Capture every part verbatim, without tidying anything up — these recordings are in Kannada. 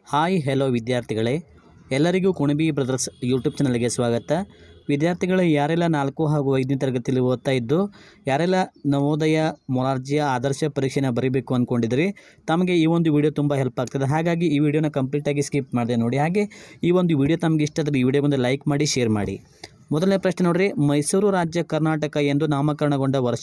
ಹಾಯ್ ಹೆಲೋ ವಿದ್ಯಾರ್ಥಿಗಳೇ, ಎಲ್ಲರಿಗೂ ಕುಣಬಿ ಬ್ರದರ್ಸ್ ಯೂಟ್ಯೂಬ್ ಚಾನಲ್ಗೆ ಸ್ವಾಗತ. ವಿದ್ಯಾರ್ಥಿಗಳು ಯಾರೆಲ್ಲ ನಾಲ್ಕು ಹಾಗೂ ಐದನೇ ತರಗತಿಯಲ್ಲಿ ಓದ್ತಾ ಇದ್ದು ಯಾರೆಲ್ಲ ನವೋದಯ ಮೊರಾರ್ಜಿಯ ಆದರ್ಶ ಪರೀಕ್ಷೆನ ಬರೀಬೇಕು ಅಂದ್ಕೊಂಡಿದ್ರಿ, ತಮಗೆ ಈ ಒಂದು ವಿಡಿಯೋ ತುಂಬ ಹೆಲ್ಪ್ ಆಗ್ತದೆ. ಹಾಗಾಗಿ ಈ ವಿಡಿಯೋನ ಕಂಪ್ಲೀಟಾಗಿ ಸ್ಕಿಪ್ ಮಾಡಿದೆ ನೋಡಿ. ಹಾಗೆ ಈ ಒಂದು ವಿಡಿಯೋ ತಮಗೆ ಇಷ್ಟ ಆದರೆ ಈ ವಿಡಿಯೋ ಬಂದು ಲೈಕ್ ಮಾಡಿ, ಶೇರ್ ಮಾಡಿ. ಮೊದಲನೇ ಪ್ರಶ್ನೆ ನೋಡಿರಿ, ಮೈಸೂರು ರಾಜ್ಯ ಕರ್ನಾಟಕ ಎಂದು ನಾಮಕರಣಗೊಂಡ ವರ್ಷ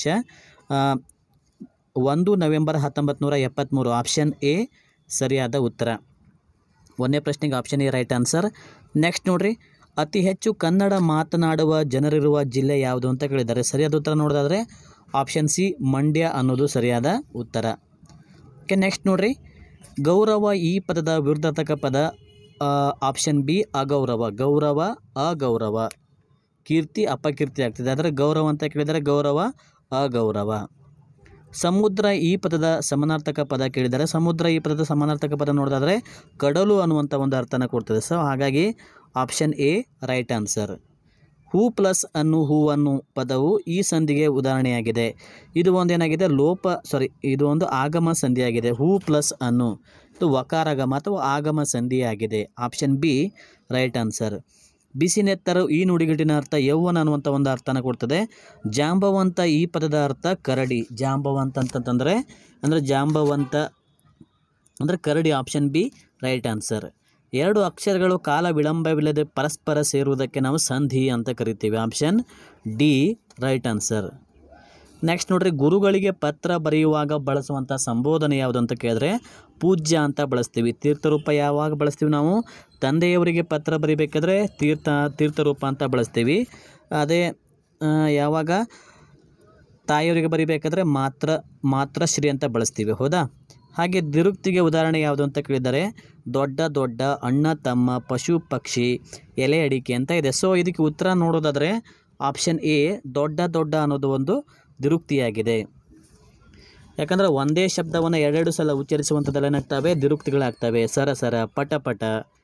ಒಂದು ನವೆಂಬರ್ ಹತ್ತೊಂಬತ್ತು ನೂರ ಎಪ್ಪತ್ತ್ಮೂರು. ಆಪ್ಷನ್ ಎ ಸರಿಯಾದ ಉತ್ತರ. ಒಂದನೇ ಪ್ರಶ್ನೆಗೆ option A right answer. Next ನೋಡಿರಿ, ಅತಿ ಹೆಚ್ಚು ಕನ್ನಡ ಮಾತನಾಡುವ ಜನರಿರುವ ಜಿಲ್ಲೆ ಯಾವುದು ಅಂತ ಕೇಳಿದ್ದಾರೆ. ಸರಿಯಾದ ಉತ್ತರ ನೋಡೋದಾದರೆ ಆಪ್ಷನ್ ಸಿ ಮಂಡ್ಯ ಅನ್ನೋದು ಸರಿಯಾದ ಉತ್ತರ. ಓಕೆ, ನೆಕ್ಸ್ಟ್ ನೋಡಿರಿ, ಗೌರವ ಈ ಪದದ ವಿರುದ್ಧಾರ್ಥಕ ಪದ ಆಪ್ಷನ್ ಬಿ ಅಗೌರವ. ಗೌರವ ಅಗೌರವ, ಕೀರ್ತಿ ಅಪಕೀರ್ತಿ ಆಗ್ತದೆ. ಆದರೆ ಗೌರವ ಅಂತ ಕೇಳಿದರೆ ಗೌರವ ಅಗೌರವ. ಸಮುದ್ರ ಈ ಪದದ ಸಮಾನಾರ್ಥಕ ಪದ ಕೇಳಿದರೆ ಸಮುದ್ರ ಈ ಪದದ ಸಮಾನಾರ್ಥಕ ಪದ ನೋಡೋದಾದರೆ ಕಡಲು ಅನ್ನುವಂಥ ಒಂದು ಅರ್ಥನ ಕೊಡ್ತದೆ. ಸೊ ಹಾಗಾಗಿ ಆಪ್ಷನ್ ಎ ರೈಟ್ ಆನ್ಸರ್. ಹೂ ಪ್ಲಸ್ ಅನ್ನು ಹೂವನ್ನು ಪದವು ಈ ಸಂಧಿಗೆ ಉದಾಹರಣೆಯಾಗಿದೆ. ಇದು ಒಂದೇನಾಗಿದೆ ಲೋಪ ಸಾರಿ ಇದು ಒಂದು ಆಗಮ ಸಂಧಿಯಾಗಿದೆ. ಹೂ ಪ್ಲಸ್ ಅನ್ನು ಇದು ವಕಾರಗಮ ಅಥವಾ ಆಗಮ ಸಂಧಿಯಾಗಿದೆ. Option B right answer. ಬಿಸಿನೆತ್ತರು ಈ ನುಡಿಗಟ್ಟಿನ ಅರ್ಥ ಯೌವನ ಅನ್ನುವಂಥ ಒಂದು ಅರ್ಥನ ಕೊಡ್ತದೆ. ಜಾಂಬವಂತ ಈ ಪದದ ಅರ್ಥ ಕರಡಿ. ಜಾಂಬವಂತ ಅಂತಂತಂದರೆ ಅಂದರೆ ಜಾಂಬವಂತ ಅಂದರೆ ಕರಡಿ. Option B right answer. ಎರಡು ಅಕ್ಷರಗಳು ಕಾಲ ವಿಳಂಬವಿಲ್ಲದೆ ಪರಸ್ಪರ ಸೇರುವುದಕ್ಕೆ ನಾವು ಸಂಧಿ ಅಂತ ಕರಿತೀವಿ. Option D right answer. Next ನೋಡ್ರಿ, ಗುರುಗಳಿಗೆ ಪತ್ರ ಬರೆಯುವಾಗ ಬಳಸುವಂಥ ಸಂಬೋಧನೆ ಯಾವುದು ಅಂತ ಕೇಳಿದ್ರೆ ಪೂಜ್ಯ ಅಂತ ಬಳಸ್ತೀವಿ. ತೀರ್ಥರೂಪ ಯಾವಾಗ ಬಳಸ್ತೀವಿ ನಾವು? ತಂದೆಯವರಿಗೆ ಪತ್ರ ಬರೀಬೇಕಾದ್ರೆ ತೀರ್ಥ ತೀರ್ಥರೂಪ ಅಂತ ಬಳಸ್ತೀವಿ. ಅದೇ ಯಾವಾಗ ತಾಯಿಯವರಿಗೆ ಬರೀಬೇಕಾದ್ರೆ ಮಾತ್ರ ಮಾತ್ರಶ್ರೀ ಅಂತ ಬಳಸ್ತೀವಿ, ಹೌದಾ? ಹಾಗೆ ದಿರುಕ್ತಿಗೆ ಉದಾಹರಣೆ ಯಾವುದು ಅಂತ ಕೇಳಿದರೆ ದೊಡ್ಡ ದೊಡ್ಡ, ಅಣ್ಣ ತಮ್ಮ, ಪಶು ಪಕ್ಷಿ, ಎಲೆ ಅಡಿಕೆ ಅಂತ ಇದೆ. ಸೊ ಇದಕ್ಕೆ ಉತ್ತರ ನೋಡೋದಾದರೆ ಆಪ್ಷನ್ ಎ ದೊಡ್ಡ ದೊಡ್ಡ ಅನ್ನೋದು ಒಂದು ದಿರುಕ್ತಿಯಾಗಿದೆ. ಯಾಕಂದರೆ ಒಂದೇ ಶಬ್ದವನ್ನು ಎರಡೆರಡು ಸಲ ಉಚ್ಚರಿಸುವಂಥದ್ದೆಲ್ಲ ಏನಾಗ್ತವೆ? ದಿರುಕ್ತಿಗಳಾಗ್ತವೆ. ಸರ ಸರ, ಪಟ ಪಟ.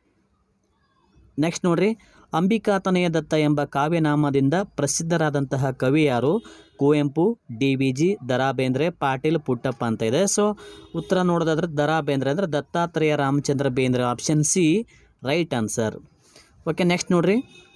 ನೆಕ್ಸ್ಟ್ ನೋಡ್ರಿ, ಅಂಬಿಕಾತನಯ ದತ್ತ ಎಂಬ ಕಾವ್ಯನಾಮದಿಂದ ಪ್ರಸಿದ್ಧರಾದಂತಹ ಕವಿ ಯಾರು? Kuvempu, D V G, Da Ra Bendre, Patil Puttappa ಅಂತ ಇದೆ. ಸೊ ಉತ್ತರ ನೋಡೋದಾದ್ರೆ ದ ರಾ ಬೇಂದ್ರೆ ಅಂದರೆ Dattatreya Ramachandra Bendre. Option C right answer. Okay, next ನೋಡ್ರಿ,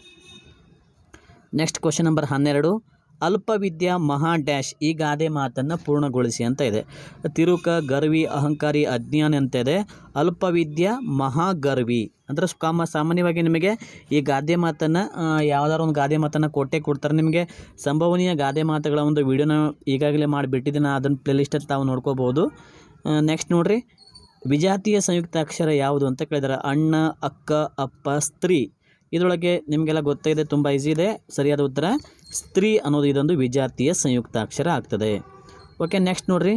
ನೆಕ್ಸ್ಟ್ ಕ್ವಶನ್ ನಂಬರ್ ಹನ್ನೆರಡು. ಅಲ್ಪವಿದ್ಯಾ ಮಹಾ ಡ್ಯಾಶ್ ಈ ಗಾದೆ ಮಾತನ್ನು ಪೂರ್ಣಗೊಳಿಸಿ ಅಂತ ಇದೆ. ತಿರುಕ, ಗರ್ವಿ, ಅಹಂಕಾರಿ, ಅಜ್ಞಾನಿ ಅಂತ ಇದೆ. ಅಲ್ಪವಿದ್ಯಾ ಮಹಾಗರ್ವಿ ಅಂದರೆ ಕಾಮ ಸಾಮಾನ್ಯವಾಗಿ ನಿಮಗೆ ಈ ಗಾದೆ ಮಾತನ್ನು ಯಾವುದಾದ್ರು ಒಂದು ಗಾದೆ ಮಾತನ್ನು ಕೊಟ್ಟೇ ಕೊಡ್ತಾರೆ. ನಿಮಗೆ ಸಂಭವನೀಯ ಗಾದೆ ಮಾತುಗಳ ಒಂದು ವಿಡಿಯೋನ ಈಗಾಗಲೇ ಮಾಡಿಬಿಟ್ಟಿದ್ದೀನಿ, ಅದನ್ನು ಪ್ಲೇಲಿಸ್ಟಲ್ಲಿ ತಾವು ನೋಡ್ಕೋಬೋದು. ನೆಕ್ಸ್ಟ್ ನೋಡಿರಿ, ವಿಜಾತಿಯ ಸಂಯುಕ್ತ ಅಕ್ಷರ ಯಾವುದು ಅಂತ ಕೇಳಿದರೆ ಅಣ್ಣ, ಅಕ್ಕ, ಅಪ್ಪ, ಸ್ತ್ರೀ. ಇದರೊಳಗೆ ನಿಮಗೆಲ್ಲ ಗೊತ್ತಾಗಿದೆ, ತುಂಬ ಈಸಿ ಇದೆ. ಸರಿಯಾದ ಉತ್ತರ ಸ್ತ್ರೀ ಅನ್ನೋದು ಇದೊಂದು ವಿಜಾತಿಯ ಸಂಯುಕ್ತಾಕ್ಷರ ಆಗ್ತದೆ. ಓಕೆ, ನೆಕ್ಸ್ಟ್ ನೋಡ್ರಿ,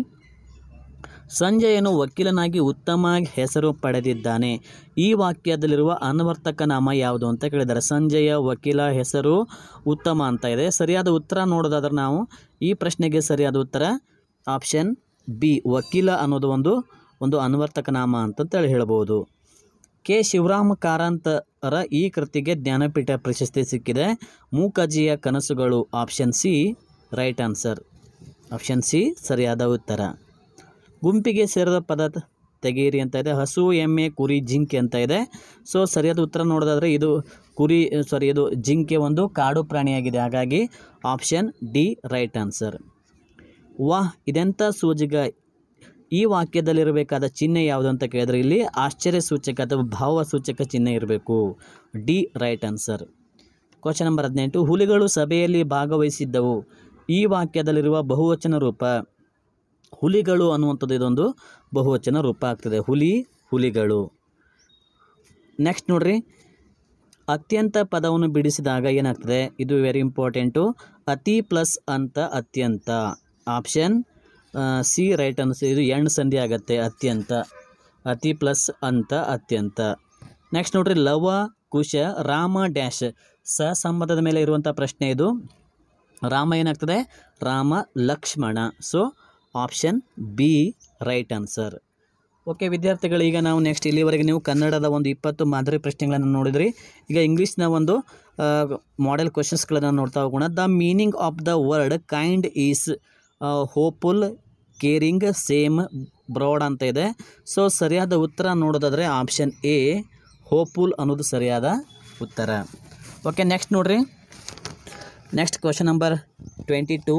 ಸಂಜಯನು ವಕೀಲನಾಗಿ ಉತ್ತಮ ಹೆಸರು ಪಡೆದಿದ್ದಾನೆ. ಈ ವಾಕ್ಯದಲ್ಲಿರುವ ಅನ್ವರ್ತಕ ನಾಮ ಯಾವುದು ಅಂತ ಕೇಳಿದ್ದಾರೆ. ಸಂಜಯ ವಕೀಲ, ಹೆಸರು ಉತ್ತಮ ಅಂತ ಇದೆ. ಸರಿಯಾದ ಉತ್ತರ ನೋಡೋದಾದ್ರೆ ನಾವು ಈ ಪ್ರಶ್ನೆಗೆ ಸರಿಯಾದ ಉತ್ತರ ಆಪ್ಷನ್ ಬಿ ವಕೀಲ ಅನ್ನೋದು ಒಂದು ಒಂದು ಅನ್ವರ್ತಕ ನಾಮ ಅಂತಂತೇಳಿ ಹೇಳ್ಬೋದು. ಕೆ ಶಿವರಾಮ ಕಾರಂತರ ಈ ಕೃತಿಗೆ ಜ್ಞಾನಪೀಠ ಪ್ರಶಸ್ತಿ ಸಿಕ್ಕಿದೆ. ಮೂಕಜ್ಜಿಯ ಕನಸುಗಳು. Option C right answer. Option C ಸರಿಯಾದ ಉತ್ತರ. ಗುಂಪಿಗೆ ಸೇರಿದ ಪದ ತೆಗೀರಿ ಅಂತ ಇದೆ. ಹಸು, ಎಮ್ಮೆ, ಕುರಿ, ಜಿಂಕೆ ಅಂತ ಇದೆ. ಸೊ ಸರಿಯಾದ ಉತ್ತರ ನೋಡೋದಾದರೆ ಇದು ಕುರಿ ಸಾರಿ ಇದು ಜಿಂಕೆ ಒಂದು ಕಾಡು ಪ್ರಾಣಿಯಾಗಿದೆ. ಹಾಗಾಗಿ ಆಪ್ಷನ್ ಡಿ ರೈಟ್ ಆನ್ಸರ್. ವಾಹ್ ಇದೆಂಥ ಸೂಜಿಗ ಈ ವಾಕ್ಯದಲ್ಲಿರಬೇಕಾದ ಚಿಹ್ನೆ ಯಾವುದು ಅಂತ ಕೇಳಿದ್ರೆ ಇಲ್ಲಿ ಆಶ್ಚರ್ಯ ಸೂಚಕ ಅಥವಾ ಭಾವ ಸೂಚಕ ಚಿಹ್ನೆ ಇರಬೇಕು. D right answer. Question number ಹದಿನೆಂಟು. ಹುಲಿಗಳು ಸಭೆಯಲ್ಲಿ ಭಾಗವಹಿಸಿದ್ದವು. ಈ ವಾಕ್ಯದಲ್ಲಿರುವ ಬಹುವಚನ ರೂಪ. ಹುಲಿಗಳು ಅನ್ನುವಂಥದ್ದು ಇದೊಂದು ಬಹುವಚನ ರೂಪ ಆಗ್ತದೆ. ಹುಲಿ, ಹುಲಿಗಳು. ನೆಕ್ಸ್ಟ್ ನೋಡ್ರಿ, ಅತ್ಯಂತ ಪದವನ್ನು ಬಿಡಿಸಿದಾಗ ಏನಾಗ್ತದೆ? ಇದು ವೆರಿ ಇಂಪಾರ್ಟೆಂಟು. ಅತಿ ಪ್ಲಸ್ ಅಂತ ಅತ್ಯಂತ. Option C right answer. ಇದು ಎಣ್ಣು ಸಂಧಿ ಆಗುತ್ತೆ. ಅತ್ಯಂತ, ಅತಿ ಪ್ಲಸ್ ಅಂತ ಅತ್ಯಂತ. ನೆಕ್ಸ್ಟ್ ನೋಡ್ರಿ, ಲವ ಕುಶ, ರಾಮ ಡ್ಯಾಶ್ ಸ ಸಂಬಂಧದ ಮೇಲೆ ಇರುವಂಥ ಪ್ರಶ್ನೆ ಇದು. ರಾಮ ಏನಾಗ್ತದೆ? Rama Lakshmana. So option B right answer. Okay ವಿದ್ಯಾರ್ಥಿಗಳು, ಈಗ ನಾವು ನೆಕ್ಸ್ಟ್ ಇಲ್ಲಿವರೆಗೆ ನೀವು ಕನ್ನಡದ ಒಂದು ಇಪ್ಪತ್ತು ಮಾದರಿ ಪ್ರಶ್ನೆಗಳನ್ನು ನೋಡಿದ್ರಿ. ಈಗ ಇಂಗ್ಲೀಷ್ನ ಒಂದು ಮಾಡೆಲ್ ಕ್ವಶನ್ಸ್ಗಳನ್ನು ನೋಡ್ತಾ ಹೋಗೋಣ. The meaning of the word kind is hopeful, caring, same, broad ಅಂತ ಇದೆ. ಸೊ ಸರಿಯಾದ ಉತ್ತರ ನೋಡೋದಾದರೆ ಆಪ್ಷನ್ ಎ ಹೋಪ್ಫುಲ್ ಅನ್ನೋದು ಸರಿಯಾದ ಉತ್ತರ. ಓಕೆ, ನೆಕ್ಸ್ಟ್ ನೋಡ್ರಿ. Next question number twenty two.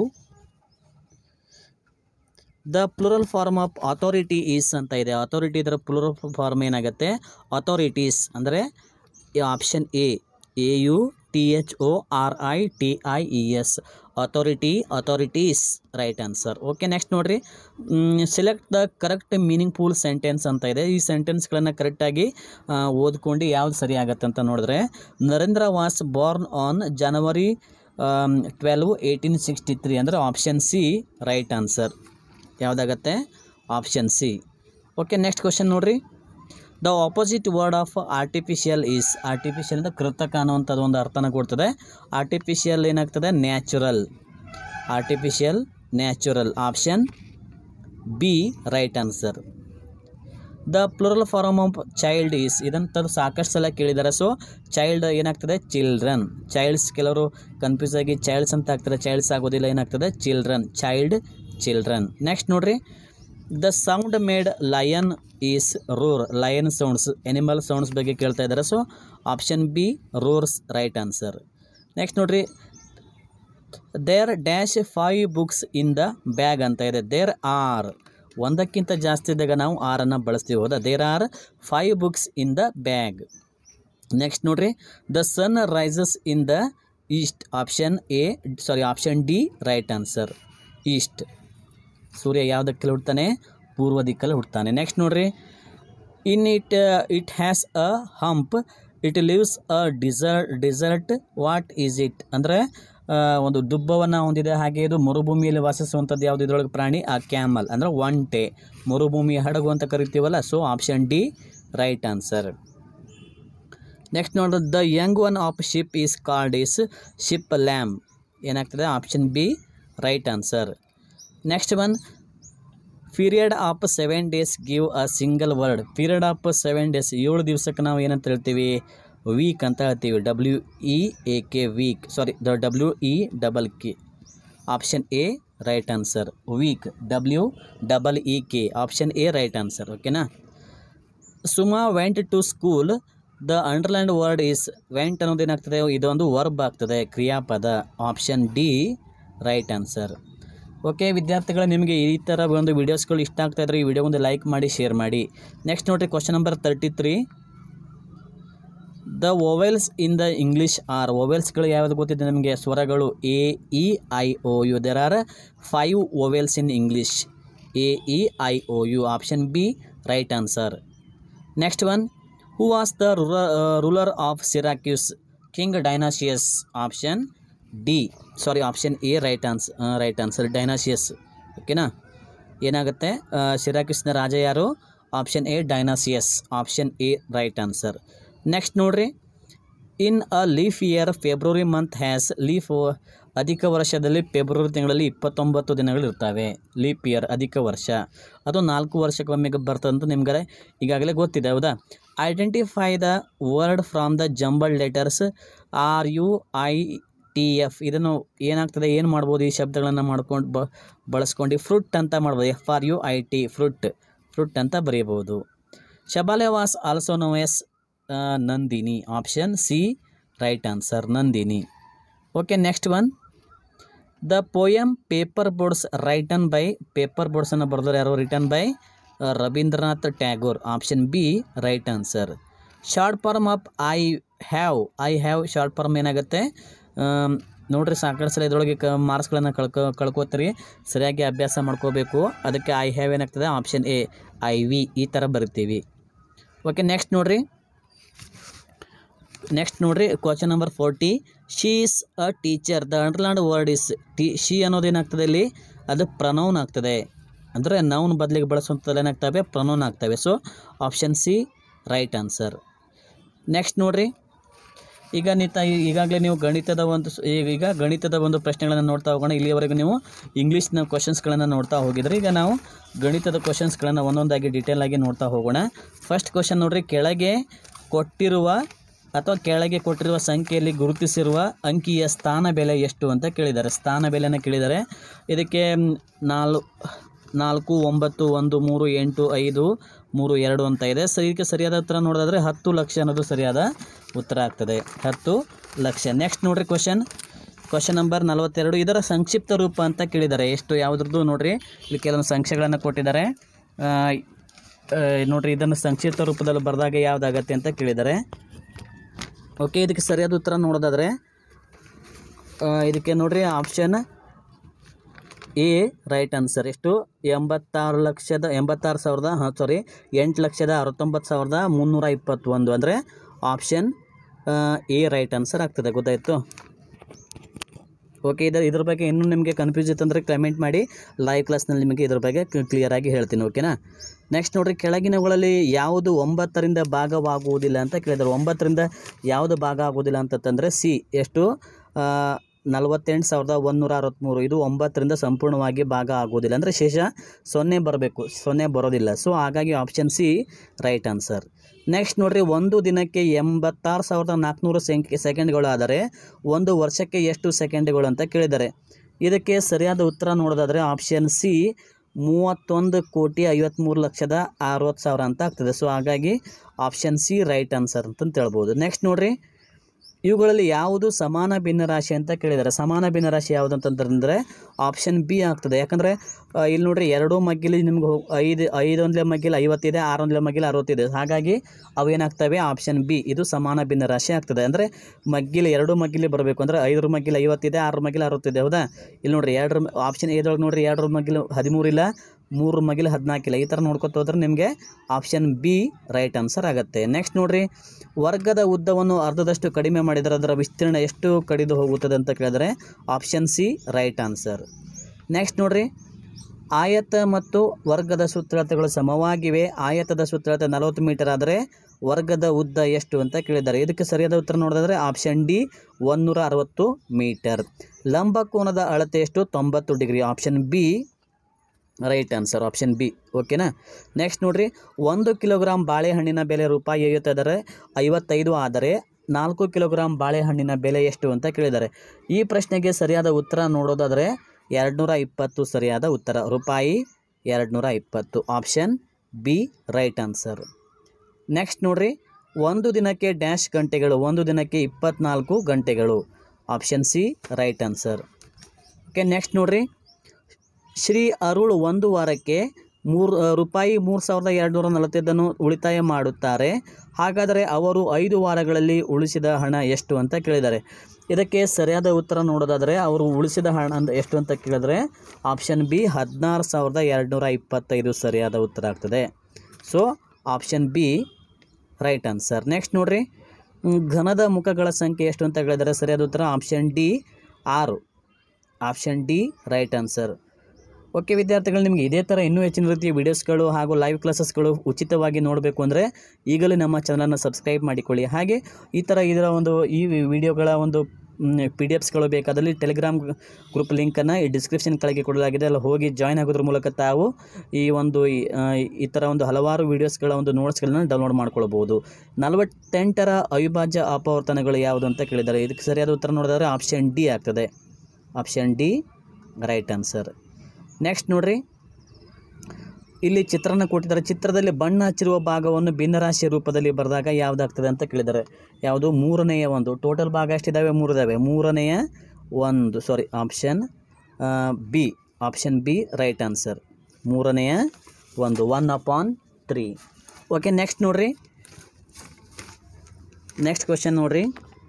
The plural form of authority is ಅಂತ ಇದೆ. ಅಥಾರಿಟಿ ಇದರ ಪ್ಲೂರಲ್ ಫಾರ್ಮ್ ಏನಾಗುತ್ತೆ? ಅಥಾರಿಟೀಸ್ ಅಂದರೆ option A A U T H O R I T I E S authority, authorities right answer. Okay, next ನೋಡಿರಿ. Select the correct meaningful sentence ಅಂತ ಇದೆ. ಈ ಸೆಂಟೆನ್ಸ್ಗಳನ್ನು ಕರೆಕ್ಟಾಗಿ ಓದ್ಕೊಂಡು ಯಾವ್ದು ಸರಿ ಆಗುತ್ತೆ ಅಂತ ನೋಡಿದ್ರೆ, Narendra was born on January twelve eighteen sixty three ಅಂದರೆ ಆಪ್ಷನ್ ಸಿ ರೈಟ್ ಆನ್ಸರ್. ಯಾವುದಾಗತ್ತೆ? Option C. Okay, next question ನೋಡಿರಿ. The opposite word of artificial is. Artificial ಅಂದರೆ ಕೃತಕ ಅನ್ನುವಂಥದ್ದು ಒಂದು ಅರ್ಥನ ಕೊಡ್ತದೆ. ಆರ್ಟಿಫಿಷಿಯಲ್ ಏನಾಗ್ತದೆ? Natural. Artificial, natural. Option B right answer. The plural form of child is. ಇದಂಥದ್ದು ಸಾಕಷ್ಟು ಸಲ ಕೇಳಿದ್ದಾರೆ. ಸೊ ಚೈಲ್ಡ್ ಏನಾಗ್ತದೆ? ಚಿಲ್ಡ್ರನ್. ಚೈಲ್ಡ್ಸ್ ಕೆಲವರು ಕನ್ಫ್ಯೂಸ್ ಆಗಿ ಚೈಲ್ಡ್ಸ್ ಅಂತ ಆಗ್ತಾರೆ, ಚೈಲ್ಡ್ಸ್ ಆಗೋದಿಲ್ಲ, ಏನಾಗ್ತದೆ? ಚಿಲ್ಡ್ರನ್. Child, children. ನೆಕ್ಸ್ಟ್ ನೋಡ್ರಿ. The sound made lion is roar. Lion sounds, animal sounds ಬಗ್ಗೆ ಕೇಳ್ತಾ ಇದ್ದಾರೆ. So option B roars right answer. Next ನೋಡ್ರಿ. There dash five books in the bag ಅಂತ ಇದೆ. ದೇರ್ ಆರ್, ಒಂದಕ್ಕಿಂತ ಜಾಸ್ತಿ ಇದ್ದಾಗ ನಾವು ಆರನ್ನು ಬಳಸ್ತೀವಿ. ಹೌದಾ? There are five books in the bag. Next ನೋಡ್ರಿ. The sun rises in the east. Option A sorry option D right answer. East. ಸೂರ್ಯ ಯಾವ ದಿಕ್ಕಲ್ಲಿ ಹುಡ್ತಾನೆ? ಪೂರ್ವ ದಿಕ್ಕಲ್ಲಿ ಹುಡ್ತಾನೆ. ನೆಕ್ಸ್ಟ್ ನೋಡ್ರಿ. In it it has a hump, it lives a desert desert what is it ಅಂದರೆ ಒಂದು ದುಬ್ಬವನ್ನು ಹೊಂದಿದೆ. ಹಾಗೆ ಇದು ಮರುಭೂಮಿಯಲ್ಲಿ ವಾಸಿಸುವಂಥದ್ದು ಯಾವುದು ಇದರೊಳಗೆ ಪ್ರಾಣಿ? ಆ ಕ್ಯಾಮಲ್ ಅಂದರೆ ಒಂಟೆ, ಮರುಭೂಮಿಯ ಹಡಗು ಅಂತ ಕರಿತೀವಲ್ಲ. So option D right answer. Next ನೋಡ್ರಿ. The young one of sheep is called is sheep lamb. ಏನಾಗ್ತದೆ? Option B right answer. Next one. Period of seven days give a single word. Period of seven days, ಏಳು ದಿವಸಕ್ಕೆ ನಾವು ಏನಂತ ಹೇಳ್ತೀವಿ? ವೀಕ್ ಅಂತ ಹೇಳ್ತೀವಿ. W E A K week. Sorry the W E double K. Option A right answer. Week, W double E K. Option A right answer. ಓಕೆನಾ? Suma went to school. The underlined word is went ಅನ್ನೋದೇನಾಗ್ತದೆ? ಇದೊಂದು ವರ್ಬ್ ಆಗ್ತದೆ, ಕ್ರಿಯಾಪದ. Option D right answer. Okay ವಿದ್ಯಾರ್ಥಿಗಳು, ನಿಮಗೆ ಈ ಥರ ಒಂದು ವೀಡಿಯೋಸ್ಗಳು ಇಷ್ಟ ಆಗ್ತಾ ಇದ್ರೆ ಈ ವಿಡಿಯೋ ಒಂದು ಲೈಕ್ ಮಾಡಿ, ಶೇರ್ ಮಾಡಿ. ನೆಕ್ಸ್ಟ್ ನೋಡಿರಿ. Question number thirty three. The vowels in the English are. ವೊವೆಲ್ಸ್ಗಳು ಯಾವ್ದು ಗೊತ್ತಿದೆ ನಿಮಗೆ? ಸ್ವರಗಳು A E I O U. There are five vowels in English. A E I O U. Option B right answer. Next one. Who was the ruler of Syracuse? King Dionysius. Option D sorry option A right answer. Right answer Dionysius. ಓಕೆನಾ? ಏನಾಗುತ್ತೆ? ಸಿರಾಕ್ಯೂಸ್ನ ರಾಜ ಯಾರು? Option A Dionysius. Option A right answer. Next ನೋಡ್ರಿ. In a leap year February month has. Leap ಅಧಿಕ ವರ್ಷದಲ್ಲಿ ಫೆಬ್ರವರಿ ತಿಂಗಳಲ್ಲಿ ಇಪ್ಪತ್ತೊಂಬತ್ತು ದಿನಗಳು ಇರ್ತವೆ. ಲೀಪ್ ಇಯರ್ ಅಧಿಕ ವರ್ಷ, ಅದು ನಾಲ್ಕು ವರ್ಷಕ್ಕೊಮ್ಮೆಗೆ ಬರ್ತದಂತ ನಿಮ್ಗೆ ಈಗಾಗಲೇ ಗೊತ್ತಿದೆ. ಹೌದಾ? Identify the word from the jumble letters R U I T F. ಇದನ್ನು ಏನಾಗ್ತದೆ? ಏನು ಮಾಡ್ಬೋದು? ಈ ಶಬ್ದಗಳನ್ನು ಮಾಡ್ಕೊಂಡು ಬ ಬಳಸ್ಕೊಂಡು ಫ್ರೂಟ್ ಅಂತ ಮಾಡ್ಬೋದು. F R U I T fruit, fruit ಅಂತ ಬರೀಬೋದು. Shabale was also known as Nandini. Option C right answer. Nandini. Okay next one. The poem paper boards written by. Paper ಬೋರ್ಡ್ಸನ್ನು ಬರೆದವರು ಯಾರು? Written by Rabindranath Tagore. Option B right answer. Short form of I have. I have short form ಏನಾಗುತ್ತೆ ನೋಡ್ರಿ? ಸಾಕಷ್ಟು ಸಲ ಇದರೊಳಗೆ ಕ ಮಾರ್ಕ್ಸ್ಗಳನ್ನು ಕಳ್ಕೊ ಕಳ್ಕೊತೀರಿ ಸರಿಯಾಗಿ ಅಭ್ಯಾಸ ಮಾಡ್ಕೋಬೇಕು. ಅದಕ್ಕೆ ಐ ಹ್ಯಾವ್ ಏನಾಗ್ತದೆ? ಆಪ್ಷನ್ ಎ ಐ ವಿ ಈ ಥರ ಬರಿತೀವಿ. ಓಕೆ ನೆಕ್ಸ್ಟ್ ನೋಡ್ರಿ. ನೆಕ್ಸ್ಟ್ ನೋಡ್ರಿ question number forty. She is a teacher. The underlined word is T. She ಅನ್ನೋದೇನಾಗ್ತದೆ ಇಲ್ಲಿ? ಅದು ಪ್ರನೌನ್ ಆಗ್ತದೆ. ಅಂದರೆ ನೌನ್ ಬದಲಿಗೆ ಬಳಸುವಂಥದ್ದು ಏನಾಗ್ತವೆ? ಪ್ರನೌನ್ ಆಗ್ತವೆ. So option C right answer. Next ನೋಡ್ರಿ. ಈಗ ನೀತ ಈಗಾಗಲೇ ನೀವು ಗಣಿತದ ಒಂದು ಈಗ ಗಣಿತದ ಒಂದು ಪ್ರಶ್ನೆಗಳನ್ನು ನೋಡ್ತಾ ಹೋಗೋಣ. ಇಲ್ಲಿಯವರೆಗೂ ನೀವು ಇಂಗ್ಲೀಷ್ನ ಕ್ವಶನ್ಸ್ಗಳನ್ನು ನೋಡ್ತಾ ಹೋಗಿದ್ರೆ, ಈಗ ನಾವು ಗಣಿತದ ಕ್ವಶನ್ಸ್ಗಳನ್ನು ಒಂದೊಂದಾಗಿ ಡೀಟೇಲ್ ಆಗಿ ನೋಡ್ತಾ ಹೋಗೋಣ. ಫಸ್ಟ್ ಕ್ವಶನ್ ನೋಡ್ರಿ. ಕೆಳಗೆ ಕೊಟ್ಟಿರುವ ಅಥವಾ ಕೆಳಗೆ ಕೊಟ್ಟಿರುವ ಸಂಖ್ಯೆಯಲ್ಲಿ ಗುರುತಿಸಿರುವ ಅಂಕಿಯ ಸ್ಥಾನ ಬೆಲೆ ಎಷ್ಟು ಅಂತ ಕೇಳಿದ್ದಾರೆ. ಸ್ಥಾನ ಬೆಲೆನ ಕೇಳಿದ್ದಾರೆ. ಇದಕ್ಕೆ ನಾಲ್ ನಾಲ್ಕು ಒಂಬತ್ತು ಒಂದು ಮೂರು ಎಂಟು ಐದು ಮೂರು ಎರಡು ಅಂತ ಇದೆ. ಸರಿ, ಇದಕ್ಕೆ ಸರಿಯಾದ ಉತ್ತರ ನೋಡೋದಾದರೆ ಹತ್ತು ಲಕ್ಷ ಅನ್ನೋದು ಸರಿಯಾದ ಉತ್ತರ ಆಗ್ತದೆ, ಹತ್ತು ಲಕ್ಷ. ನೆಕ್ಸ್ಟ್ ನೋಡಿರಿ ಕ್ವಶನ್ ಕ್ವಶನ್ ನಂಬರ್ ನಲವತ್ತೆರಡು. ಇದರ ಸಂಕ್ಷಿಪ್ತ ರೂಪ ಅಂತ ಕೇಳಿದ್ದಾರೆ. ಎಷ್ಟು ಯಾವುದ್ರದ್ದು ನೋಡಿರಿ, ಇಲ್ಲಿ ಕೆಲವೊಂದು ಸಂಖ್ಯೆಗಳನ್ನು ಕೊಟ್ಟಿದ್ದಾರೆ. ನೋಡಿರಿ, ಇದನ್ನು ಸಂಕ್ಷಿಪ್ತ ರೂಪದಲ್ಲಿ ಬರೆದಾಗ ಯಾವುದಾಗತ್ತೆ ಅಂತ ಕೇಳಿದ್ದಾರೆ. ಓಕೆ, ಇದಕ್ಕೆ ಸರಿಯಾದ ಉತ್ತರ ನೋಡೋದಾದರೆ ಇದಕ್ಕೆ ನೋಡಿರಿ ಆಪ್ಷನ್ ಎ ರೈಟ್ ಆನ್ಸರ್. ಎಷ್ಟು ಎಂಬತ್ತಾರು ಲಕ್ಷದ ಎಂಬತ್ತಾರು ಸಾವಿರದ ಹಾಂ ಸಾರಿ ಎಂಟು ಲಕ್ಷದ ಅರವತ್ತೊಂಬತ್ತು ಸಾವಿರದ ಮುನ್ನೂರ ಇಪ್ಪತ್ತೊಂದು ಅಂದರೆ ಆಪ್ಷನ್ ಎ ರೈಟ್ ಆನ್ಸರ್ ಆಗ್ತದೆ. ಗೊತ್ತಾಯಿತು? ಓಕೆ, ಇದರ ಇದ್ರ ಬಗ್ಗೆ ಇನ್ನೂ ನಿಮಗೆ ಕನ್ಫ್ಯೂಸ್ ಇತ್ತಂದರೆ ಕಮೆಂಟ್ ಮಾಡಿ, ಲೈವ್ ಕ್ಲಾಸ್ನಲ್ಲಿ ನಿಮಗೆ ಇದ್ರ ಬಗ್ಗೆ ಕ್ಲಿಯರಾಗಿ ಹೇಳ್ತೀನಿ. ಓಕೆನಾ? ನೆಕ್ಸ್ಟ್ ನೋಡಿರಿ, ಕೆಳಗಿನವುಗಳಲ್ಲಿ ಯಾವುದು ಒಂಬತ್ತರಿಂದ ಭಾಗವಾಗುವುದಿಲ್ಲ ಅಂತ ಕೇಳಿದ್ದಾರೆ. ಒಂಬತ್ತರಿಂದ ಯಾವುದು ಭಾಗ ಆಗುವುದಿಲ್ಲ ಅಂತಂದರೆ ಸಿ ಎಷ್ಟು ನಲವತ್ತೆಂಟು ಸಾವಿರದ ಒಂದುನೂರ ಅರವತ್ತ್ಮೂರು. ಇದು ಒಂಬತ್ತರಿಂದ ಸಂಪೂರ್ಣವಾಗಿ ಭಾಗ ಆಗುವುದಿಲ್ಲ, ಅಂದರೆ ಶೇಷ ಸೊನ್ನೆ ಬರಬೇಕು, ಸೊನ್ನೆ ಬರೋದಿಲ್ಲ. ಸೊ ಹಾಗಾಗಿ option C right answer. Next ನೋಡಿರಿ, ಒಂದು ದಿನಕ್ಕೆ ಎಂಬತ್ತಾರು ಸಾವಿರದ ನಾಲ್ಕುನೂರು ಸೆಂಕ್ ಸೆಕೆಂಡ್ಗಳು ಆದರೆ ಒಂದು ವರ್ಷಕ್ಕೆ ಎಷ್ಟು ಸೆಕೆಂಡ್ಗಳು ಅಂತ ಕೇಳಿದ್ದಾರೆ. ಇದಕ್ಕೆ ಸರಿಯಾದ ಉತ್ತರ ನೋಡೋದಾದರೆ ಆಪ್ಷನ್ ಸಿ ಮೂವತ್ತೊಂದು ಕೋಟಿ ಐವತ್ತ್ಮೂರು ಲಕ್ಷದ ಅರವತ್ತು ಸಾವಿರ ಅಂತ ಆಗ್ತದೆ. ಸೊ ಹಾಗಾಗಿ ಆಪ್ಷನ್ ಸಿ ರೈಟ್ ಆನ್ಸರ್ ಅಂತಂತ ಹೇಳ್ಬೋದು. ನೆಕ್ಸ್ಟ್ ನೋಡಿರಿ, ಇವುಗಳಲ್ಲಿ ಯಾವುದು ಸಮಾನ ಭಿನ್ನರಾಶಿ ಅಂತ ಕೇಳಿದ್ದಾರೆ. ಸಮಾನ ಭಿನ್ನರಾಶಿ ಯಾವುದು ಅಂತಂದ್ರೆ ಆಪ್ಷನ್ ಬಿ ಆಗ್ತದೆ. ಯಾಕಂದರೆ ಇಲ್ಲಿ ನೋಡಿರಿ, ಎರಡು ಮಗ್ಗಿಲಿ ನಿಮ್ಗೆ ಐದು ಐದೊಂದಲೇ ಮಗ್ಗಿಲಿ ಐವತ್ತಿದೆ, ಆರೊಂದಲೇ ಮಗ್ಗಿಲಿ ಅರವತ್ತಿದೆ. ಹಾಗಾಗಿ ಅವೇನಾಗ್ತವೆ ಆಪ್ಷನ್ ಬಿ ಇದು ಸಮಾನ ಭಿನ್ನರಾಶಿ ಆಗ್ತದೆ. ಅಂದರೆ ಮಗ್ಗಿಲಿ ಎರಡು ಮಗ್ಗಿಲಿ ಬರಬೇಕು ಅಂದರೆ ಐದರ ಮಗ್ಗಿಲಿ ಐವತ್ತಿದೆ, ಆರು ಮಗ್ಗಿಲಿ ಅರವತ್ತಿದೆ. ಹೌದಾ? ಇಲ್ಲಿ ನೋಡಿರಿ, ಎರಡರ ಆಪ್ಷನ್ ಎದೊಳಗೆ ನೋಡಿರಿ, ಎರಡರ ಮಗ್ಗಿಲು ಹದಿಮೂರಿಲ್ಲ, ಮೂರು ಮಗ್ಗಿಲು ಹದಿನಾಲ್ಕಿಲ್ಲ. ಈ ಥರ ನೋಡ್ಕೊತ ಹೋದ್ರೆ ನಿಮಗೆ ಆಪ್ಷನ್ ಬಿ ರೈಟ್ ಆನ್ಸರ್ ಆಗುತ್ತೆ. ನೆಕ್ಸ್ಟ್ ನೋಡಿರಿ, ವರ್ಗದ ಉದ್ದವನ್ನು ಅರ್ಧದಷ್ಟು ಕಡಿಮೆ ಮಾಡಿದರೆ ಅದರ ವಿಸ್ತೀರ್ಣ ಎಷ್ಟು ಕಡಿದು ಹೋಗುತ್ತದೆ ಅಂತ ಕೇಳಿದರೆ option C right answer. Next ನೋಡಿರಿ, ಆಯತ ಮತ್ತು ವರ್ಗದ ಸುತ್ತಳತೆಗಳು ಸಮವಾಗಿವೆ. ಆಯತದ ಸುತ್ತಳತೆ ನಲವತ್ತು ಮೀಟರ್ ಆದರೆ ವರ್ಗದ ಉದ್ದ ಎಷ್ಟು ಅಂತ ಕೇಳಿದ್ದಾರೆ. ಇದಕ್ಕೆ ಸರಿಯಾದ ಉತ್ತರ ನೋಡೋದಾದರೆ ಆಪ್ಷನ್ ಡಿ ಒಂದೂರ ಅರವತ್ತು ಮೀಟರ್. ಲಂಬಕೋನದ ಅಳತೆ ಎಷ್ಟು? ತೊಂಬತ್ತು degree. Option B right answer, option B. ಓಕೆನಾ? ನೆಕ್ಸ್ಟ್ ನೋಡಿರಿ, ಒಂದು ಕಿಲೋಗ್ರಾಮ್ ಬಾಳೆಹಣ್ಣಿನ ಬೆಲೆ ರೂಪಾಯಿ ಐವತ್ತೈದರ ಐವತ್ತೈದು ಆದರೆ ನಾಲ್ಕು ಕಿಲೋಗ್ರಾಮ್ ಬಾಳೆಹಣ್ಣಿನ ಬೆಲೆ ಎಷ್ಟು ಅಂತ ಕೇಳಿದ್ದಾರೆ. ಈ ಪ್ರಶ್ನೆಗೆ ಸರಿಯಾದ ಉತ್ತರ ನೋಡೋದಾದರೆ ಎರಡುನೂರ ಇಪ್ಪತ್ತು ಸರಿಯಾದ ಉತ್ತರ. ರೂಪಾಯಿ ಎರಡುನೂರ ಇಪ್ಪತ್ತು. Option B right answer. Next ನೋಡಿರಿ, ಒಂದು ದಿನಕ್ಕೆ ಡ್ಯಾಶ್ ಗಂಟೆಗಳು? ಒಂದು ದಿನಕ್ಕೆ ಇಪ್ಪತ್ನಾಲ್ಕು ಗಂಟೆಗಳು. Option C right answer. Okay, next ನೋಡಿರಿ, ಶ್ರೀ ಅರುಳ್ ಒಂದು ವಾರಕ್ಕೆ ಮೂರು ರೂಪಾಯಿ ಮೂರು ಸಾವಿರದ ಎರಡುನೂರ ನಲವತ್ತೈದನ್ನು ಉಳಿತಾಯ ಮಾಡುತ್ತಾರೆ. ಹಾಗಾದರೆ ಅವರು ಐದು ವಾರಗಳಲ್ಲಿ ಉಳಿಸಿದ ಹಣ ಎಷ್ಟು ಅಂತ ಕೇಳಿದ್ದಾರೆ. ಇದಕ್ಕೆ ಸರಿಯಾದ ಉತ್ತರ ನೋಡೋದಾದರೆ ಅವರು ಉಳಿಸಿದ ಹಣ ಅಂತ ಎಷ್ಟು ಅಂತ ಕೇಳಿದ್ರೆ ಆಪ್ಷನ್ ಬಿ ಹದಿನಾರು ಸಾವಿರದ ಎರಡುನೂರ ಇಪ್ಪತ್ತೈದು ಸರಿಯಾದ ಉತ್ತರ ಆಗ್ತದೆ. So option B right answer. Next ನೋಡಿರಿ, ಘನದ ಮುಖಗಳ ಸಂಖ್ಯೆ ಎಷ್ಟು ಅಂತ ಹೇಳಿದರೆ ಸರಿಯಾದ ಉತ್ತರ ಆಪ್ಷನ್ ಡಿ ಆರು. Option D right answer. Okay ವಿದ್ಯಾರ್ಥಿಗಳು, ನಿಮಗೆ ಇದೇ ಥರ ಇನ್ನೂ ಹೆಚ್ಚಿನ ರೀತಿಯ ವೀಡಿಯೋಸ್ಗಳು ಹಾಗೂ ಲೈವ್ ಕ್ಲಾಸಸ್ಗಳು ಉಚಿತವಾಗಿ ನೋಡಬೇಕು ಅಂದರೆ ಈಗಲೇ ನಮ್ಮ ಚಾನಲನ್ನು ಸಬ್ಸ್ಕ್ರೈಬ್ ಮಾಡಿಕೊಳ್ಳಿ. ಹಾಗೆ ಈ ಥರ ಇದರ ಒಂದು ಈ ವಿಡಿಯೋಗಳ ಒಂದು ಪಿ ಡಿ ಎಫ್ಸ್ಗಳು ಬೇಕಾದಲ್ಲಿ ಟೆಲಿಗ್ರಾಮ್ ಗ್ರೂಪ್ ಲಿಂಕನ್ನು ಈ ಡಿಸ್ಕ್ರಿಪ್ಷನ್ ಕೆಳಗೆ ಕೊಡಲಾಗಿದೆ. ಅಲ್ಲಿ ಹೋಗಿ ಜಾಯ್ನ್ ಆಗೋದ್ರ ಮೂಲಕ ತಾವು ಈ ಒಂದು ಈ ಥರ ಒಂದು ಹಲವಾರು ವೀಡಿಯೋಸ್ಗಳ ಒಂದು ನೋಟ್ಸ್ಗಳನ್ನ ಡೌನ್ಲೋಡ್ ಮಾಡ್ಕೊಳ್ಬೋದು. ನಲವತ್ತೆಂಟರ ಅವಿಭಾಜ್ಯ ಅಪವರ್ತನಗಳು ಯಾವುದು ಅಂತ ಕೇಳಿದ್ದಾರೆ. ಇದಕ್ಕೆ ಸರಿಯಾದ ಉತ್ತರ ನೋಡಿದರೆ ಆಪ್ಷನ್ ಡಿ ಆಗ್ತದೆ. Option D right answer. Next ನೋಡಿರಿ, ಇಲ್ಲಿ ಚಿತ್ರನ ಕೊಟ್ಟಿದ್ದಾರೆ. ಚಿತ್ರದಲ್ಲಿ ಬಣ್ಣ ಹಚ್ಚಿರುವ ಭಾಗವನ್ನು ಭಿನ್ನರಾಶಿಯ ರೂಪದಲ್ಲಿ ಬರೆದಾಗ ಯಾವುದಾಗ್ತದೆ ಅಂತ ಕೇಳಿದ್ದಾರೆ. ಯಾವುದು? ಮೂರನೆಯ ಒಂದು. ಟೋಟಲ್ ಭಾಗ ಎಷ್ಟಿದ್ದಾವೆ? ಮೂರು ಇದ್ದಾವೆ. ಮೂರನೆಯ ಒಂದು sorry option B. Option B right answer. ಮೂರನೆಯ ಒಂದು, one upon three. Okay, next ನೋಡಿರಿ, ನೆಕ್ಸ್ಟ್ ಕ್ವೆಶ್ಚನ್ ನೋಡಿರಿ,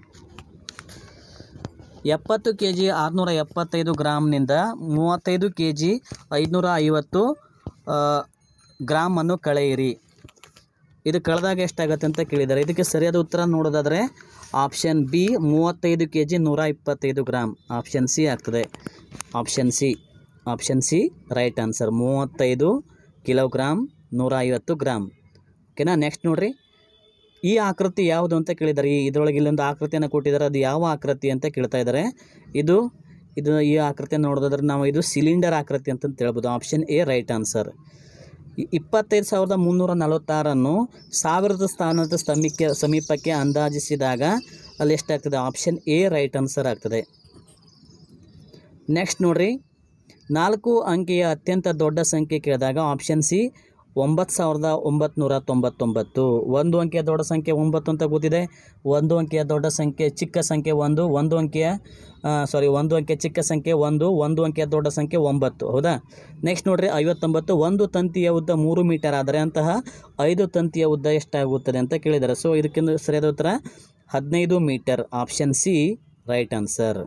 ಎಪ್ಪತ್ತು ಕೆ ಜಿ ಆರುನೂರ ಎಪ್ಪತ್ತೈದು ಗ್ರಾಮ್ನಿಂದ ಮೂವತ್ತೈದು ಕೆ ಜಿ ಐದುನೂರ ಐವತ್ತು ಗ್ರಾಮನ್ನು ಕಳೆಯಿರಿ. ಇದು ಕಳೆದಾಗ ಎಷ್ಟಾಗುತ್ತೆ ಅಂತ ಕೇಳಿದ್ದಾರೆ. ಇದಕ್ಕೆ ಸರಿಯಾದ ಉತ್ತರ ನೋಡೋದಾದರೆ ಆಪ್ಷನ್ ಬಿ ಮೂವತ್ತೈದು ಕೆ ಜಿ ನೂರ ಇಪ್ಪತ್ತೈದು ಗ್ರಾಮ್. ಆಪ್ಷನ್ ಸಿ ಆಗ್ತದೆ. Option C option C right answer. ಮೂವತ್ತೈದು ಕಿಲೋಗ್ರಾಮ್ ನೂರ ಐವತ್ತು ಗ್ರಾಮ್. ಓಕೆನಾ? ನೆಕ್ಸ್ಟ್ ನೋಡಿರಿ, ಈ ಆಕೃತಿ ಯಾವುದು ಅಂತ ಕೇಳಿದ್ದಾರೆ. ಈ ಇದರೊಳಗೆ ಇಲ್ಲೊಂದು ಆಕೃತಿಯನ್ನು ಕೊಟ್ಟಿದ್ದಾರೆ. ಅದು ಯಾವ ಆಕೃತಿ ಅಂತ ಕೇಳ್ತಾ ಇದ್ದಾರೆ. ಇದು ಇದು ಈ ಆಕೃತಿಯನ್ನು ನೋಡೋದಾದ್ರೆ ನಾವು ಇದು ಸಿಲಿಂಡರ್ ಆಕೃತಿ ಅಂತಂತ ಹೇಳ್ಬೋದು. Option A right answer. ಇಪ್ಪತ್ತೈದು ಸಾವಿರದ ಮುನ್ನೂರ ನಲವತ್ತಾರನ್ನು ಸಾವಿರದ ಸ್ಥಾನದ ಸಮೀಪಕ್ಕೆ ಸಮೀಪಕ್ಕೆ ಅಂದಾಜಿಸಿದಾಗ ಅಲ್ಲಿ ಎಷ್ಟಾಗ್ತದೆ? ಆಪ್ಷನ್ ಎ ರೈಟ್ ಆನ್ಸರ್ ಆಗ್ತದೆ. ನೆಕ್ಸ್ಟ್ ನೋಡಿರಿ, ನಾಲ್ಕು ಅಂಕೆಯ ಅತ್ಯಂತ ದೊಡ್ಡ ಸಂಖ್ಯೆ ಕೇಳಿದಾಗ ಆಪ್ಷನ್ ಸಿ ಒಂಬತ್ತು ಸಾವಿರದ ಒಂಬತ್ತು ತೊಂಬತ್ತೊಂಬತ್ತು. ಒಂದು ಅಂಕೆಯ ದೊಡ್ಡ ಸಂಖ್ಯೆ ಒಂಬತ್ತು ಅಂತ ಗೊತ್ತಿದೆ. ಒಂದು ಅಂಕೆಯ ದೊಡ್ಡ ಸಂಖ್ಯೆ ಚಿಕ್ಕ ಸಂಖ್ಯೆ ಒಂದು, ಒಂದು ಅಂಕೆಯ ಸಾರಿ ಒಂದು ಅಂಕೆಯ ಚಿಕ್ಕ ಸಂಖ್ಯೆ ಒಂದು, ಒಂದು ಅಂಕೆಯ ದೊಡ್ಡ ಸಂಖ್ಯೆ ಒಂಬತ್ತು. ಹೌದಾ? ನೆಕ್ಸ್ಟ್ ನೋಡ್ರಿ ಐವತ್ತೊಂಬತ್ತು. ಒಂದು ತಂತಿಯ ಉದ್ದ ಮೂರು ಮೀಟರ್ ಆದರೆ ಅಂತಹ ಐದು ತಂತಿಯ ಉದ್ದ ಎಷ್ಟಾಗುತ್ತದೆ ಅಂತ ಕೇಳಿದ್ದಾರೆ. ಸೊ ಇದಕ್ಕಿಂತ ಸರಿಯಾದ ಉತ್ತರ ಹದಿನೈದು metre. Option C right answer.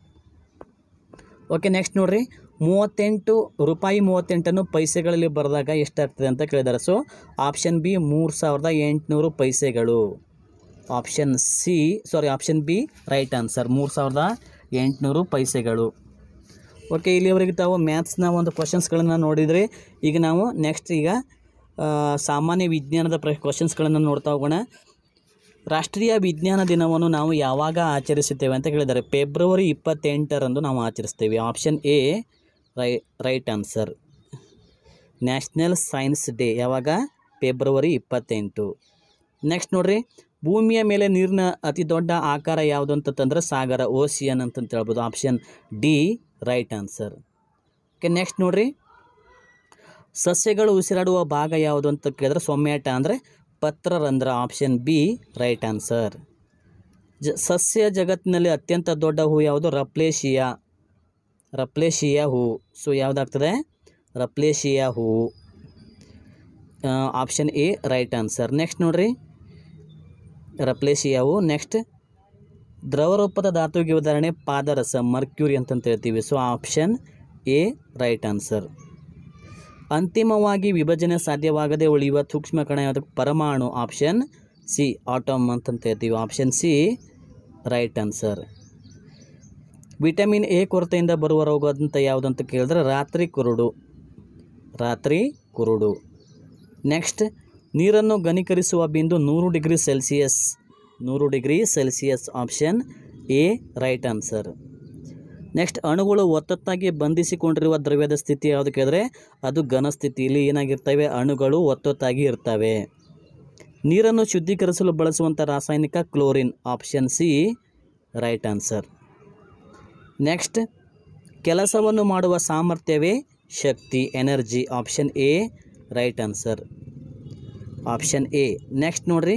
Okay, next ನೋಡ್ರಿ ಮೂವತ್ತೆಂಟು ರೂಪಾಯಿ ಮೂವತ್ತೆಂಟನ್ನು ಪೈಸೆಗಳಲ್ಲಿ ಬರೆದಾಗ ಎಷ್ಟಾಗ್ತದೆ ಅಂತ ಕೇಳಿದ್ದಾರೆ. ಸೊ ಆಪ್ಷನ್ ಬಿ ಮೂರು ಸಾವಿರದ ಎಂಟುನೂರು ಪೈಸೆಗಳು. Option C sorry option B right answer, ಮೂರು ಸಾವಿರದ ಎಂಟುನೂರು ಪೈಸೆಗಳು. ಓಕೆ, ಇಲ್ಲಿವರೆಗೆ ತಾವು ಮ್ಯಾಥ್ಸ್ನ ಒಂದು ಕ್ವಶನ್ಸ್ಗಳನ್ನು ನೋಡಿದರೆ ಈಗ ನಾವು ನೆಕ್ಸ್ಟ್ ಈಗ ಸಾಮಾನ್ಯ ವಿಜ್ಞಾನದ ಪ್ರ ಕ್ವಶನ್ಸ್ಗಳನ್ನು ನೋಡ್ತಾ ಹೋಗೋಣ. ರಾಷ್ಟ್ರೀಯ ವಿಜ್ಞಾನ ದಿನವನ್ನು ನಾವು ಯಾವಾಗ ಆಚರಿಸುತ್ತೇವೆ ಅಂತ ಕೇಳಿದ್ದಾರೆ. ಫೆಬ್ರವರಿ ಇಪ್ಪತ್ತೆಂಟರಂದು ನಾವು ಆಚರಿಸ್ತೇವೆ. Option A right right answer. National science day ಯಾವಾಗ? ಫೆಬ್ರವರಿ ಇಪ್ಪತ್ತೆಂಟು. ನೆಕ್ಸ್ಟ್ ನೋಡ್ರಿ, ಭೂಮಿಯ ಮೇಲೆ ನೀರಿನ ಅತಿ ದೊಡ್ಡ ಆಕಾರ ಯಾವುದು ಅಂತಂದ್ರೆ ಸಾಗರ, ಓಸಿಯನ್ ಅಂತಂತ ಹೇಳ್ಬೋದು. Option D right answer. Okay, next ನೋಡ್ರಿ, ಸಸ್ಯಗಳು ಉಸಿರಾಡುವ ಭಾಗ ಯಾವುದು ಅಂತ ಕೇಳಿದ್ರೆ ಸೊಮ್ಯಾಟ ಅಂದರೆ ಪತ್ರರಂಧ್ರ. Option B right answer. ಜ ಸಸ್ಯ ಜಗತ್ತಿನಲ್ಲಿ ಅತ್ಯಂತ ದೊಡ್ಡ ಹೂ ಯಾವುದು? ರಪ್ಲೇಶಿಯಾ. ರಪ್ಲೇಶಿಯಾ ಹೂ. ಸೊ ಯಾವುದಾಗ್ತದೆ? ರಪ್ಲೇಶಿಯಾ ಹೂ. Option A right answer. Next ನೋಡ್ರಿ, ರಪ್ಲೇಶಿಯಾ ಹೂ. ನೆಕ್ಸ್ಟ್, ದ್ರವರೂಪದ ಧಾತುವಿಗೆ ಉದಾಹರಣೆ ಪಾದರಸ, ಮರ್ಕ್ಯೂರಿ ಅಂತಂತ ಹೇಳ್ತೀವಿ. So option A right answer. ಅಂತಿಮವಾಗಿ ವಿಭಜನೆ ಸಾಧ್ಯವಾಗದೆ ಉಳಿಯುವ ಸೂಕ್ಷ್ಮ ಕಣ ಯಾವುದು? ಪರಮಾಣು. ಆಪ್ಷನ್ ಸಿ ಆಟಮ್ ಅಂತಂತ ಹೇಳ್ತೀವಿ. Option C right answer. Vitamin A ಕೊರತೆಯಿಂದ ಬರುವ ರೋಗ ಅಂತ ಯಾವುದು ಅಂತ ಕೇಳಿದ್ರೆ ರಾತ್ರಿ ಕುರುಡು. ರಾತ್ರಿ ಕುರುಡು. ನೆಕ್ಸ್ಟ್, ನೀರನ್ನು ಘನೀಕರಿಸುವ ಬಿಂದು ನೂರು ಡಿಗ್ರಿ ಸೆಲ್ಸಿಯಸ್. ನೂರು degree Celsius. Option A right answer. Next, ಅಣುಗಳು ಒತ್ತೊತ್ತಾಗಿ ಬಂಧಿಸಿಕೊಂಡಿರುವ ದ್ರವ್ಯದ ಸ್ಥಿತಿ ಯಾವುದು ಕೇಳಿದ್ರೆ ಅದು ಘನ ಸ್ಥಿತಿ. ಇಲ್ಲಿ ಏನಾಗಿರ್ತವೆ? ಅಣುಗಳು ಒತ್ತೊತ್ತಾಗಿ ಇರ್ತವೆ. ನೀರನ್ನು ಶುದ್ಧೀಕರಿಸಲು ಬಳಸುವಂಥ ರಾಸಾಯನಿಕ chlorine. Option C right answer. Next, ಕೆಲಸವನ್ನು ಮಾಡುವ ಸಾಮರ್ಥ್ಯವೇ ಶಕ್ತಿ, energy. Option A right answer. Option A. Next ನೋಡ್ರಿ,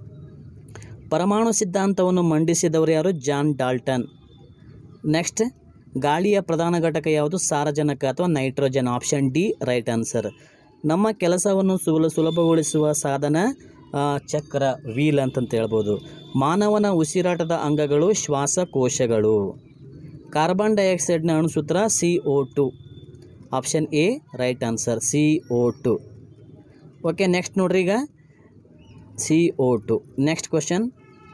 ಪರಮಾಣು ಸಿದ್ಧಾಂತವನ್ನು ಮಂಡಿಸಿದವರು ಯಾರು? John Dalton. ನೆಕ್ಸ್ಟ್, ಗಾಳಿಯ ಪ್ರಧಾನ ಘಟಕ ಯಾವುದು? ಸಾರಜನಕ ಅಥವಾ nitrogen. Option D right answer. ನಮ್ಮ ಕೆಲಸವನ್ನು ಸುಲ ಸುಲಭಗೊಳಿಸುವ ಸಾಧನ ಚಕ್ರ, ವೀಲ್ ಅಂತಂತ ಹೇಳ್ಬೋದು. ಮಾನವನ ಉಸಿರಾಟದ ಅಂಗಗಳು ಶ್ವಾಸಕೋಶಗಳು. ಕಾರ್ಬನ್ ಡೈಆಕ್ಸೈಡ್ನ ಅಣುಸೂತ್ರ C O two. Option A right answer, C O two. Okay, next ನೋಡ್ರಿ, ಈಗ C O two. Next question,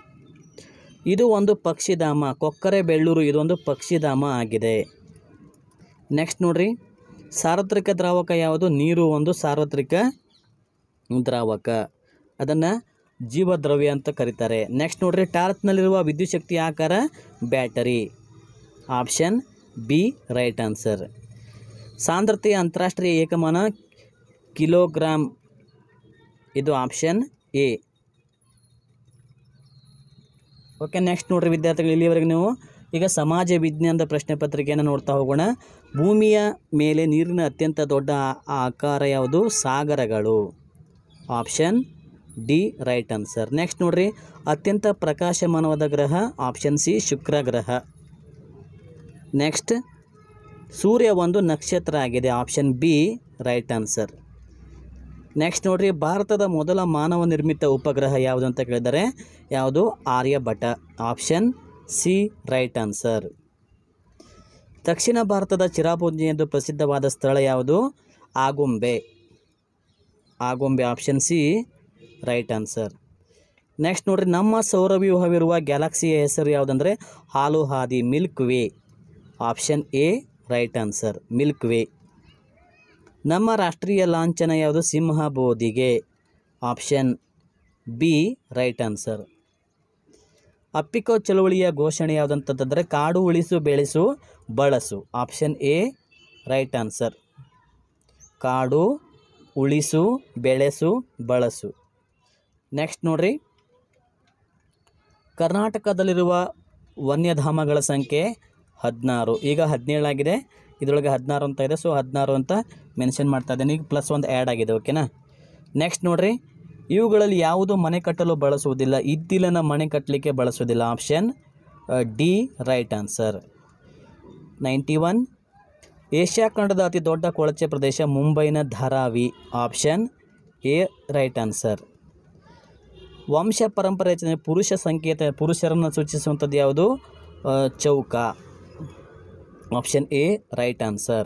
ಇದು ಒಂದು ಪಕ್ಷಿಧಾಮ, ಕೊಕ್ಕರೆ ಬೆಳ್ಳೂರು ಇದೊಂದು ಪಕ್ಷಿಧಾಮ ಆಗಿದೆ. ನೆಕ್ಸ್ಟ್ ನೋಡ್ರಿ, ಸಾರ್ವತ್ರಿಕ ದ್ರಾವಕ ಯಾವುದು? ನೀರು ಒಂದು ಸಾರ್ವತ್ರಿಕ ದ್ರಾವಕ, ಅದನ್ನು ಜೀವದ್ರವ್ಯ ಅಂತ ಕರೀತಾರೆ. ನೆಕ್ಸ್ಟ್ ನೋಡ್ರಿ, ಟಾರ್ಚ್ನಲ್ಲಿರುವ ವಿದ್ಯುತ್ ಶಕ್ತಿ ಆಕಾರ battery. Option B right answer. ಸಾಂದ್ರತೆಯ ಅಂತಾರಾಷ್ಟ್ರೀಯ ಏಕಮಾನ ಕಿಲೋಗ್ರಾಮ್, ಇದು ಆಪ್ಷನ್ ಎ. ಓಕೆ, ನೆಕ್ಸ್ಟ್ ನೋಡ್ರಿ ವಿದ್ಯಾರ್ಥಿಗಳು, ಇಲ್ಲಿವರೆಗೆ ನೀವು ಈಗ ಸಮಾಜ ವಿಜ್ಞಾನದ ಪ್ರಶ್ನೆ ಪತ್ರಿಕೆಯನ್ನು ನೋಡ್ತಾ ಹೋಗೋಣ. ಭೂಮಿಯ ಮೇಲೆ ನೀರಿನ ಅತ್ಯಂತ ದೊಡ್ಡ ಆಕಾರ ಯಾವುದು? ಸಾಗರಗಳು. Option D right answer. Next ನೋಡ್ರಿ, ಅತ್ಯಂತ ಪ್ರಕಾಶಮಾನವಾದ ಗ್ರಹ. ಆಪ್ಷನ್ ಸಿ ಶುಕ್ರ ಗ್ರಹ. ನೆಕ್ಸ್ಟ್, ಸೂರ್ಯ ಒಂದು ನಕ್ಷತ್ರ ಆಗಿದೆ. Option B right answer. Next ನೋಡ್ರಿ, ಭಾರತದ ಮೊದಲ ಮಾನವ ನಿರ್ಮಿತ ಉಪಗ್ರಹ ಯಾವುದು ಅಂತ ಕೇಳಿದರೆ ಯಾವುದು? Aryabhata. Option C right answer. ದಕ್ಷಿಣ ಭಾರತದ ಚಿರಾಪುಂಜಿ ಎಂದು ಪ್ರಸಿದ್ಧವಾದ ಸ್ಥಳ ಯಾವುದು? Agumbe. Agumbe. Option C right answer. Next ನೋಡ್ರಿ, ನಮ್ಮ ಸೌರವ್ಯೂಹವಿರುವ ಗ್ಯಾಲಕ್ಸಿಯ ಹೆಸರು ಯಾವುದಂದರೆ ಹಾಲು ಹಾದಿ, milk way. Option A right answer, milk way. ನಮ್ಮ ರಾಷ್ಟ್ರೀಯ ಲಾಂಛನ ಯಾವುದು? ಸಿಂಹ ಬೋಧಿಗೆ. Option B right answer. Appiko ಚಳುವಳಿಯ ಘೋಷಣೆ ಯಾವುದಂತಂದರೆ ಕಾಡು ಉಳಿಸು ಬೆಳೆಸು ಬಳಸು. Option A right answer. ಕಾಡು ಉಳಿಸು ಬೆಳೆಸು ಬಳಸು. ನೆಕ್ಸ್ಟ್ ನೋಡ್ರಿ, ಕರ್ನಾಟಕದಲ್ಲಿರುವ ವನ್ಯಧಾಮಗಳ ಸಂಖ್ಯೆ ಹದಿನಾರು, ಈಗ ಹದಿನೇಳಾಗಿದೆ. ಇದರೊಳಗೆ ಹದಿನಾರು ಅಂತ ಇದೆ, ಸೊ ಹದಿನಾರು ಅಂತ ಮೆನ್ಷನ್ ಮಾಡ್ತಾ ಇದ್ದೀನಿ. ಈಗ ಪ್ಲಸ್ ಒಂದು ಆ್ಯಡ್ ಆಗಿದೆ. ಓಕೆನಾ. ನೆಕ್ಸ್ಟ್ ನೋಡಿರಿ, ಇವುಗಳಲ್ಲಿ ಯಾವುದು ಮನೆ ಕಟ್ಟಲು ಬಳಸುವುದಿಲ್ಲ? ಇದ್ದಿಲನ್ನು ಮನೆ ಕಟ್ಟಲಿಕ್ಕೆ ಬಳಸುವುದಿಲ್ಲ. Option D right answer. Ninety one, Asia ಖಂಡದ ಅತಿ ದೊಡ್ಡ ಕೊಳಚೆ ಪ್ರದೇಶ ಮುಂಬೈನ Dharavi. Option A right answer. ವಂಶ ಪರಂಪರೆ ರಚನೆ ಪುರುಷ ಸಂಕೇತ ಪುರುಷರನ್ನು ಸೂಚಿಸುವಂಥದ್ದು ಯಾವುದು? ಚೌಕ. Option A right answer.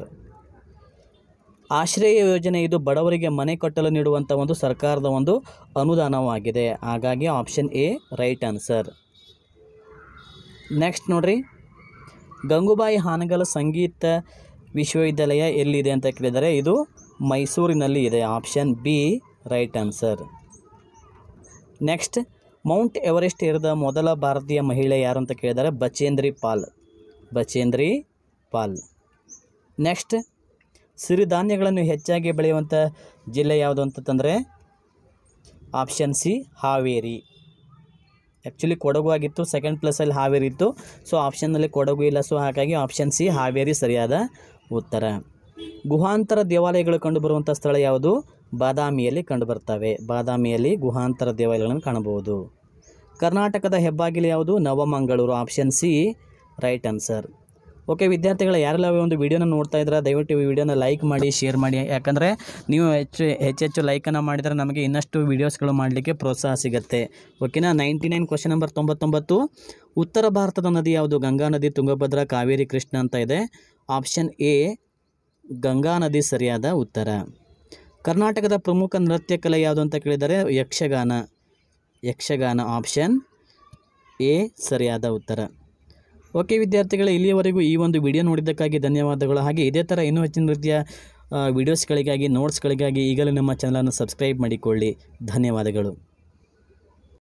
Ashraya ಯೋಜನೆ ಇದು ಬಡವರಿಗೆ ಮನೆ ಕಟ್ಟಲು ನೀಡುವಂಥ ಒಂದು ಸರ್ಕಾರದ ಒಂದು ಅನುದಾನವಾಗಿದೆ. ಹಾಗಾಗಿ option A right answer. Next ನೋಡ್ರಿ, ಗಂಗೂಬಾಯಿ ಹಾನಗಲ್ ಸಂಗೀತ ವಿಶ್ವವಿದ್ಯಾಲಯ ಎಲ್ಲಿದೆ ಅಂತ ಕೇಳಿದರೆ ಇದು ಮೈಸೂರಿನಲ್ಲಿ ಇದೆ. Option B right answer. Next, Mount Everest ಏರಿದ ಮೊದಲ ಭಾರತೀಯ ಮಹಿಳೆ ಯಾರು ಅಂತ ಕೇಳಿದರೆ ಬಚೇಂದ್ರಿ ಪಾಲ್. ಬಚೇಂದ್ರಿ ಪಾಲ್. ನೆಕ್ಸ್ಟ್, ಸಿರಿಧಾನ್ಯಗಳನ್ನು ಹೆಚ್ಚಾಗಿ ಬೆಳೆಯುವಂಥ ಜಿಲ್ಲೆ ಯಾವುದು ಅಂತಂದರೆ option C Haveri. Actually Kodagu ಆಗಿತ್ತು, ಸೆಕೆಂಡ್ ಪ್ಲೇಸಲ್ಲಿ ಹಾವೇರಿ ಇತ್ತು. ಸೊ ಆಪ್ಷನ್ನಲ್ಲಿ ಕೊಡಗು ಇಲ್ಲ, ಸೊ ಹಾಗಾಗಿ ಆಪ್ಷನ್ ಸಿ ಹಾವೇರಿ ಸರಿಯಾದ ಉತ್ತರ. ಗುಹಾಂತರ ದೇವಾಲಯಗಳು ಕಂಡುಬರುವಂಥ ಸ್ಥಳ ಯಾವುದು? ಬಾದಾಮಿಯಲ್ಲಿ ಕಂಡುಬರ್ತವೆ. ಬಾದಾಮಿಯಲ್ಲಿ ಗುಹಾಂತರ ದೇವಾಲಯಗಳನ್ನು ಕಾಣಬಹುದು. ಕರ್ನಾಟಕದ ಹೆಬ್ಬಾಗಿಲು ಯಾವುದು? Navamangaluru. Option C right answer. Okay ವಿದ್ಯಾರ್ಥಿಗಳ, ಯಾರೆಲ್ಲ ಒಂದು ವಿಡಿಯೋನ ನೋಡ್ತಾ ಇದ್ರೆ ದಯವಿಟ್ಟು ಈ ವಿಡಿಯೋನ ಲೈಕ್ ಮಾಡಿ, ಶೇರ್ ಮಾಡಿ. ಯಾಕಂದರೆ ನೀವು ಹೆಚ್ಚು ಹೆಚ್ಚೆಚ್ಚು ಲೈಕನ್ನು ಮಾಡಿದರೆ ನಮಗೆ ಇನ್ನಷ್ಟು ವೀಡಿಯೋಸ್ಗಳು ಮಾಡಲಿಕ್ಕೆ ಪ್ರೋತ್ಸಾಹ ಸಿಗುತ್ತೆ. ಓಕೆನಾ. ನೈಂಟಿ ನೈನ್ ಕ್ವಶನ್ ನಂಬರ್ ತೊಂಬತ್ತೊಂಬತ್ತು, ಉತ್ತರ ಭಾರತದ ನದಿ ಯಾವುದು? ಗಂಗಾ ನದಿ, ತುಂಗಭದ್ರಾ, ಕಾವೇರಿ, ಕೃಷ್ಣ ಅಂತ ಇದೆ. ಆಪ್ಷನ್ ಎ ಗಂಗಾ ನದಿ ಸರಿಯಾದ ಉತ್ತರ. ಕರ್ನಾಟಕದ ಪ್ರಮುಖ ನೃತ್ಯ ಕಲೆ ಯಾವುದು ಅಂತ ಕೇಳಿದರೆ ಯಕ್ಷಗಾನ. ಯಕ್ಷಗಾನ ಆಪ್ಷನ್ ಎ ಸರಿಯಾದ ಉತ್ತರ. ಓಕೆ ವಿದ್ಯಾರ್ಥಿಗಳೇ, ಇಲ್ಲಿಯವರೆಗೂ ಈ ಒಂದು ವಿಡಿಯೋ ನೋಡಿದ್ದಕ್ಕಾಗಿ ಧನ್ಯವಾದಗಳು. ಹಾಗೆ ಇದೇ ಥರ ಇನ್ನೂ ಹೆಚ್ಚಿನ ರೀತಿಯ ವಿಡಿಯೋಸ್ಗಳಿಗಾಗಿ, ನೋಟ್ಸ್ಗಳಿಗಾಗಿ ಈಗಲೂ ನಮ್ಮ ಚಾನಲನ್ನು ಸಬ್ಸ್ಕ್ರೈಬ್ ಮಾಡಿಕೊಳ್ಳಿ. ಧನ್ಯವಾದಗಳು.